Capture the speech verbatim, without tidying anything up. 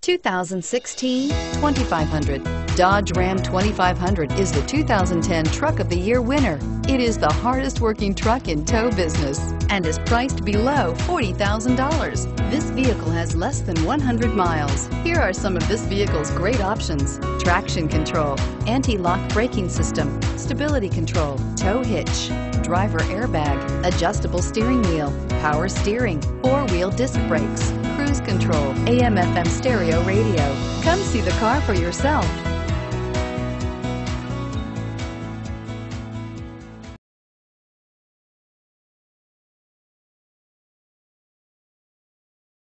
two thousand sixteen twenty-five hundred. Dodge Ram twenty-five hundred is the two thousand ten Truck of the Year winner. It is the hardest working truck in tow business and is priced below forty thousand dollars. This vehicle has less than one hundred miles. Here are some of this vehicle's great options: traction control, anti-lock braking system, stability control, tow hitch, driver airbag, adjustable steering wheel, power steering, four-wheel disc brakes, cruise control, A M F M stereo radio. Come see the car for yourself.